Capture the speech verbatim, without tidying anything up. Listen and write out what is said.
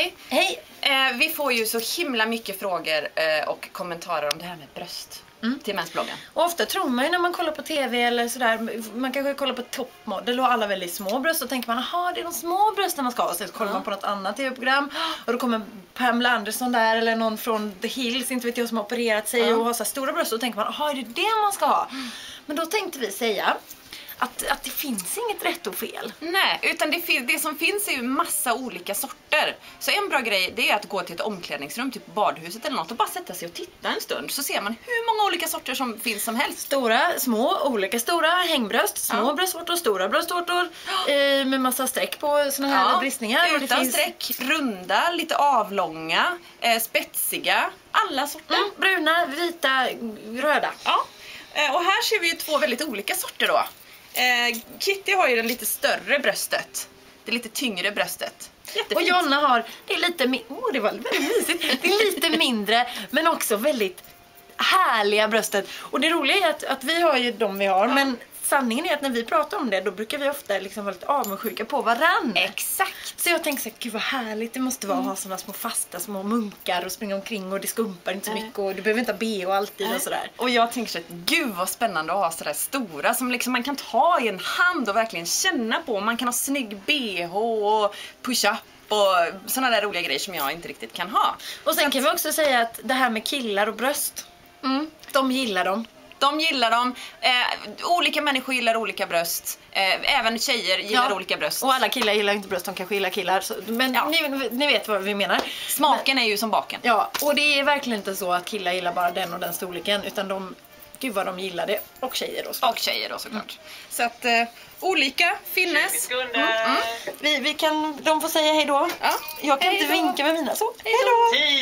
hej. Hej. Eh, vi får ju så himla mycket frågor eh, och kommentarer om det här med bröst mm. till mensbloggen. Och ofta tror man ju när man kollar på tv eller sådär, man kanske kollar på toppmodell och alla väldigt små bröst, och tänker man, aha, det är de små brösten man ska ha. Så kollar ja. man på något annat tv-program och då kommer Pamela Anderson där eller någon från The Hills, inte vet jag, som har opererat sig ja. och har så här stora bröst, och tänker man, aha, är det det man ska ha? Mm. Men då tänkte vi säga Att, att det finns inget rätt och fel. Nej, utan det, det som finns är ju massa olika sorter. Så en bra grej, det är att gå till ett omklädningsrum, typ badhuset eller något, och bara sätta sig och titta en stund. Så ser man hur många olika sorter som finns som helst. Stora, små, olika stora hängbröst, små ja. bröstvårtor, stora bröstvårtor ja. eh, med massa streck på såna här ja. bristningar. Utan och det finns... streck, runda, lite avlånga, eh, spetsiga, alla sorter. Mm, bruna, vita, röda. Ja, eh, och här ser vi ju två väldigt olika sorter då. Eh, Kitty har ju den lite större bröstet. Det lite tyngre bröstet. Jättefint. Och Jonna har, det är lite mi- oh, det var väldigt mysigt. Det är lite mindre, men också väldigt härliga bröstet. Och det roliga är att, att vi har ju de vi har, ja. men sanningen är att när vi pratar om det, då brukar vi ofta liksom vara lite avundsjuka på varann. Exakt. Så jag tänker så här, gud vad härligt det måste vara att mm. ha sådana små fasta små munkar och springa omkring, och det skumpar inte så mycket och du behöver inte ha B och alltid äh. och sådär. Och jag tänker så att gud vad spännande att ha sådär stora som liksom man kan ta i en hand och verkligen känna på. Man kan ha snygg B H och push-up och sådana där roliga grejer som jag inte riktigt kan ha. Och sen kan vi också säga att det här med killar och bröst, mm. de gillar dem. De gillar dem. Eh, olika människor gillar olika bröst. Eh, även tjejer gillar ja. olika bröst. Och alla killar gillar inte bröst, de kanske gillar killar. Så, men ja. ni, ni vet vad vi menar. Smaken men, är ju som baken. Ja, och det är verkligen inte så att killar gillar bara den och den storleken. Utan de, gud vad de gillar det. Och tjejer då såklart. Och tjejer då såklart. Mm. Så att eh, olika finnes. Mm. Mm. Vi, vi kan, de får säga hej då. Ja. Jag kan hej inte då. vinka med mina så. Hej då.